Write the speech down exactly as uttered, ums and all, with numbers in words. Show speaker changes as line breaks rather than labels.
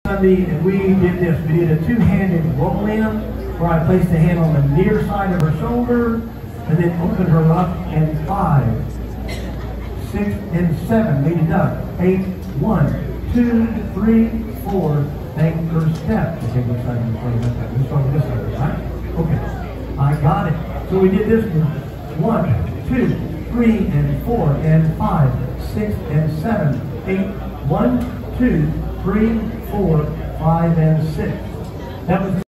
Sunday, and we did this. We did a two-handed roll-in where I placed the hand on the near side of her shoulder and then opened her up, and five, six, and seven. Made it up. Eight, one, two, three, four. Anchor step. Okay, which side am I playing with that? We'll start with this side, right? Okay. I got it. So we did this one, two, three, and four, and five, six, and seven, eight, one, two, three, four, five, and six. That was